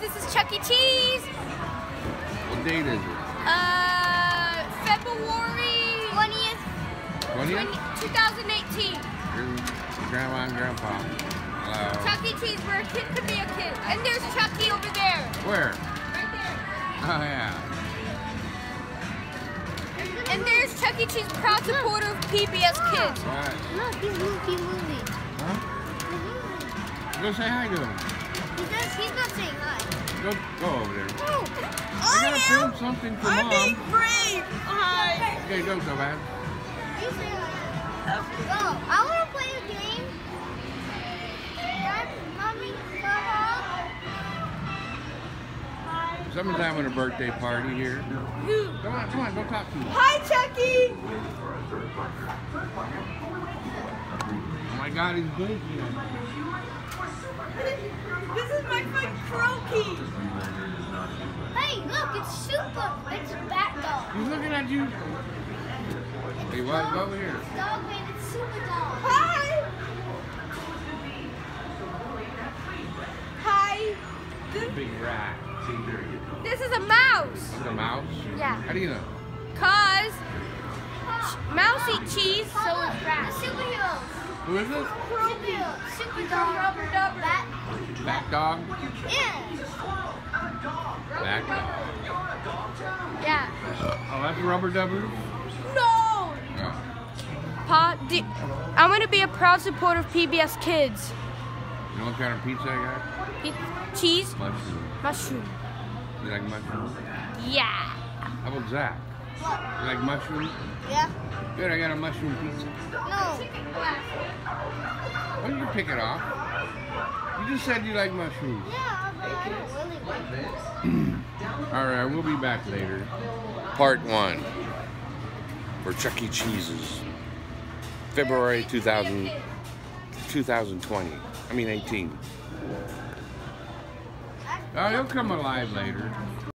this is Chuck E. Cheese. What date is it? February 20th, 2018. Your grandma and grandpa. Hello. Chuck E. Cheese, where a kid could be a kid. And there's Chucky over there. Where? Right there. Oh, yeah. And there's Chuck E. Cheese, proud supporter of PBS Kids. Right. Look, he's moving. Huh? Go say hi to him. He's not saying hi. Go over there. Oh, I gotta film something for Mom. brave. Hi. Okay, don't go back. You say hi. Go. I want to play a game. Dad, Mommy, Papa. Someone's having a birthday party here. Come on, go talk to him. Hi, Chucky. Oh my God, he's blinking. This is my friend Croaky. Hey, look, it's Super. It's Bat Dog. He's looking at you. Hey, what? Go over here. Dog man, it's Super Dog. Hi. Hi. Big rat. This is a mouse. It's a mouse? Yeah. How do you know? Cause mouse eat cheese, so is The rat. superheroes. Who is it? Superheroes. Super Dog. Rubber dubber. Bat. Back dog? Yeah. Back dog. Yeah. Oh, that's Rubber Dubber? No. Oh. Pa, I'm gonna be a proud supporter of PBS Kids. You know what kind of pizza I got? Cheese, Mushroom. mushroom. You like mushroom? Yeah. How about Zach? What? You like mushroom? Yeah. Good, I got a mushroom pizza. No. Oh, you can pick it off. You just said you like mushrooms. Yeah, but I don't really like it. Alright, we'll be back later. Part 1 for Chuck E. Cheese's February 2020. I mean 18. Oh, he'll come alive later.